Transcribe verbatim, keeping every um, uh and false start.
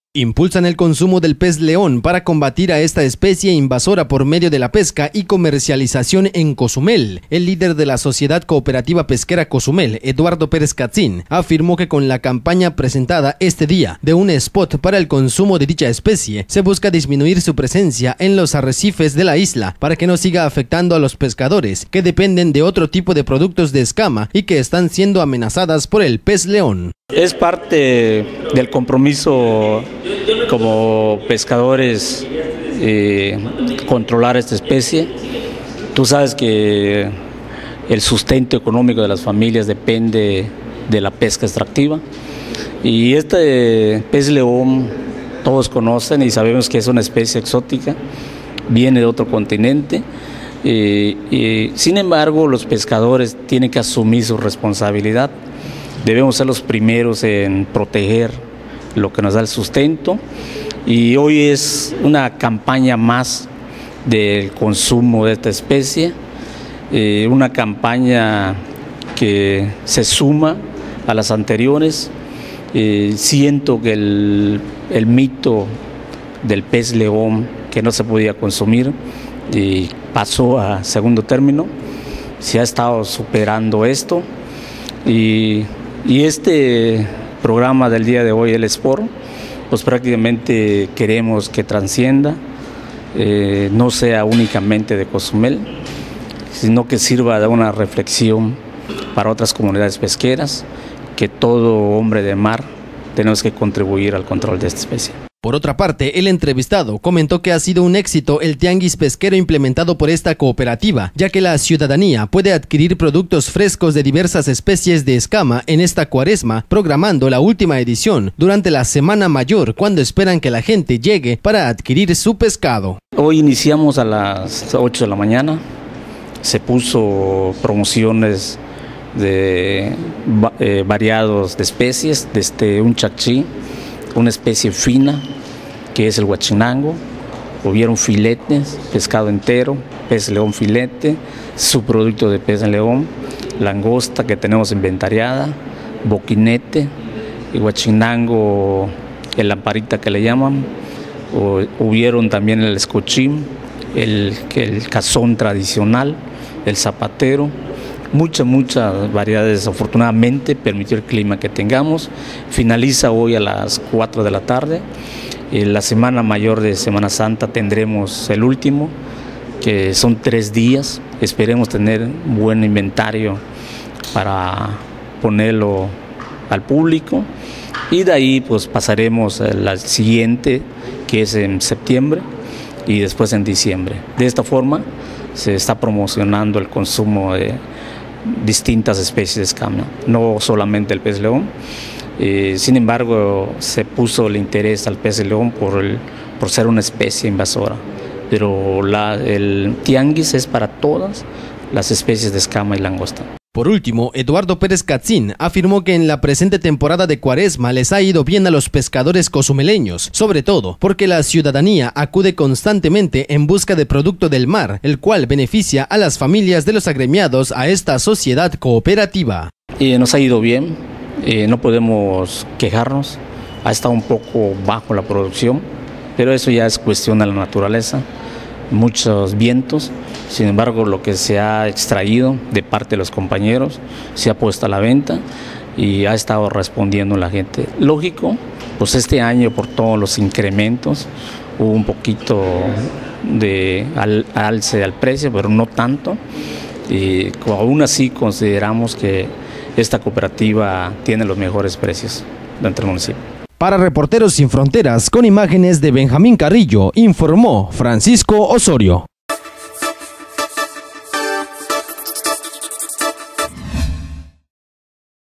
Impulsan el consumo del pez león para combatir a esta especie invasora por medio de la pesca y comercialización en Cozumel. El líder de la Sociedad Cooperativa Pesquera Cozumel, Eduardo Pérez Catzín, afirmó que con la campaña presentada este día de un spot para el consumo de dicha especie, se busca disminuir su presencia en los arrecifes de la isla para que no siga afectando a los pescadores que dependen de otro tipo de productos de escama y que están siendo amenazadas por el pez león. Es parte del compromiso como pescadores eh, controlar esta especie. Tú sabes que el sustento económico de las familias depende de la pesca extractiva y este pez león todos conocen y sabemos que es una especie exótica, viene de otro continente. Eh, eh, sin embargo, los pescadores tienen que asumir su responsabilidad. Debemos ser los primeros en proteger lo que nos da el sustento y hoy es una campaña más del consumo de esta especie, eh, una campaña que se suma a las anteriores. Eh, siento que el, el mito del pez león que no se podía consumir eh, pasó a segundo término, se ha estado superando esto y Y este programa del día de hoy, el Sport, pues prácticamente queremos que trascienda, eh, no sea únicamente de Cozumel, sino que sirva de una reflexión para otras comunidades pesqueras, que todo hombre de mar tenemos que contribuir al control de esta especie. Por otra parte, el entrevistado comentó que ha sido un éxito el tianguis pesquero implementado por esta cooperativa, ya que la ciudadanía puede adquirir productos frescos de diversas especies de escama en esta cuaresma, programando la última edición durante la Semana Mayor, cuando esperan que la gente llegue para adquirir su pescado. Hoy iniciamos a las ocho de la mañana, se puso promociones de eh, variados de especies, desde un chachí, una especie fina que es el huachinango, hubieron filetes, pescado entero, pez león filete, subproducto de pez león, langosta que tenemos inventariada, boquinete, y huachinango, el lamparita que le llaman, o, hubieron también el escochín, el, el cazón tradicional, el zapatero. Muchas, muchas variedades, afortunadamente permitió el clima que tengamos. Finaliza hoy a las cuatro de la tarde. En la Semana Mayor de Semana Santa tendremos el último, que son tres días. Esperemos tener buen inventario para ponerlo al público. Y de ahí pues pasaremos al siguiente, que es en septiembre, y después en diciembre. De esta forma se está promocionando el consumo de distintas especies de escama, no solamente el pez león. Eh, sin embargo, se puso el interés al pez león por, el, por ser una especie invasora, pero la, el tianguis es para todas las especies de escama y langosta. Por último, Eduardo Pérez Catzín afirmó que en la presente temporada de cuaresma les ha ido bien a los pescadores cozumeleños, sobre todo porque la ciudadanía acude constantemente en busca de producto del mar, el cual beneficia a las familias de los agremiados a esta sociedad cooperativa. Eh, nos ha ido bien, eh, no podemos quejarnos, ha estado un poco bajo la producción, pero eso ya es cuestión de la naturaleza, muchos vientos. Sin embargo, lo que se ha extraído de parte de los compañeros se ha puesto a la venta y ha estado respondiendo la gente. Lógico, pues este año por todos los incrementos hubo un poquito de al, alce al precio, pero no tanto. Y aún así consideramos que esta cooperativa tiene los mejores precios dentro del municipio. Para Reporteros Sin Fronteras, con imágenes de Benjamín Carrillo, informó Francisco Osorio.